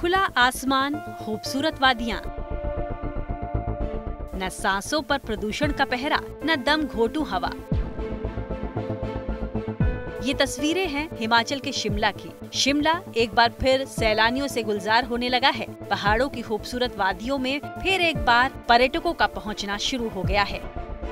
खुला आसमान, खूबसूरत वादियां, न सांसों पर प्रदूषण का पहरा, न दम घोटू हवा। ये तस्वीरें हैं हिमाचल के शिमला की। शिमला एक बार फिर सैलानियों से गुलजार होने लगा है। पहाड़ों की खूबसूरत वादियों में फिर एक बार पर्यटकों का पहुंचना शुरू हो गया है।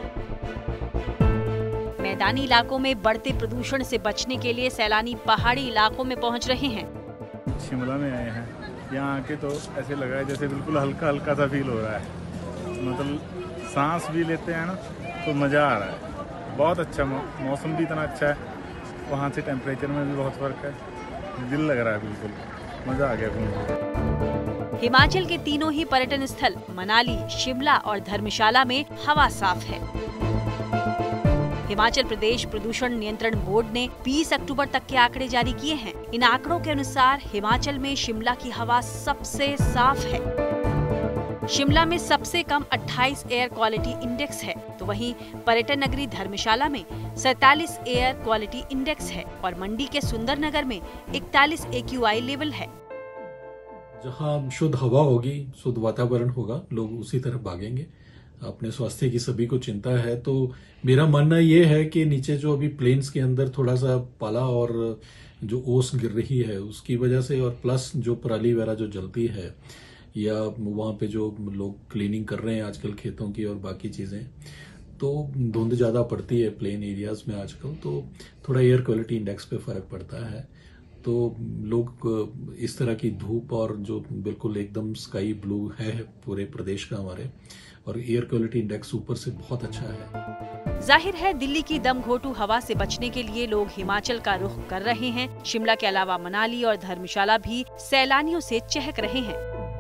मैदानी इलाकों में बढ़ते प्रदूषण से बचने के लिए सैलानी पहाड़ी इलाकों में पहुंच रहे हैं। शिमला में आए हैं, यहाँ आके तो ऐसे लगा है जैसे बिल्कुल हल्का हल्का सा फील हो रहा है। मतलब सांस भी लेते हैं ना तो मज़ा आ रहा है। बहुत अच्छा मौसम भी इतना अच्छा है, वहाँ से टेम्परेचर में भी बहुत फर्क है। दिल लग रहा है, बिल्कुल मज़ा आ गया घूम के। हिमाचल के तीनों ही पर्यटन स्थल मनाली, शिमला और धर्मशाला में हवा साफ है। हिमाचल प्रदेश प्रदूषण नियंत्रण बोर्ड ने 20 अक्टूबर तक के आंकड़े जारी किए हैं। इन आंकड़ों के अनुसार हिमाचल में शिमला की हवा सबसे साफ है। शिमला में सबसे कम 28 एयर क्वालिटी इंडेक्स है, तो वहीं पर्यटन नगरी धर्मशाला में 47 एयर क्वालिटी इंडेक्स है और मंडी के सुंदरनगर में 41 AQI लेवल है। जहाँ शुद्ध हवा होगी, शुद्ध वातावरण होगा, लोग उसी तरफ भागेंगे। अपने स्वास्थ्य की सभी को चिंता है, तो मेरा मानना ये है कि नीचे जो अभी प्लेन्स के अंदर थोड़ा सा पाला और जो ओस गिर रही है उसकी वजह से, और प्लस जो पराली वगैरह जो जलती है, या वहाँ पे जो लोग क्लीनिंग कर रहे हैं आजकल खेतों की और बाकी चीज़ें, तो धुंध ज़्यादा पड़ती है प्लेन एरियाज़ में आजकल, तो थोड़ा एयर क्वालिटी इंडेक्स पे फ़र्क पड़ता है। तो लोग इस तरह की धूप और जो बिल्कुल एकदम स्काई ब्लू है पूरे प्रदेश का हमारे, और एयर क्वालिटी इंडेक्स ऊपर से बहुत अच्छा है। जाहिर है दिल्ली की दम घोटू हवा से बचने के लिए लोग हिमाचल का रुख कर रहे हैं। शिमला के अलावा मनाली और धर्मशाला भी सैलानियों से चहक रहे हैं।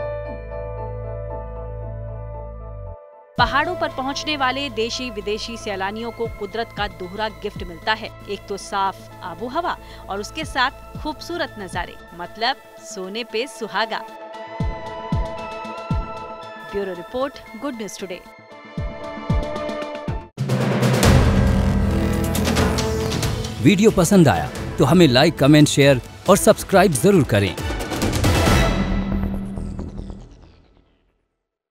पहाड़ों पर पहुंचने वाले देशी विदेशी सैलानियों को कुदरत का दोहरा गिफ्ट मिलता है। एक तो साफ आबो हवा और उसके साथ खूबसूरत नजारे, मतलब सोने पे सुहागा। Bureau report, good news today. वीडियो पसंद आया तो हमें लाइक, कमेंट, शेयर और सब्सक्राइब जरूर करें।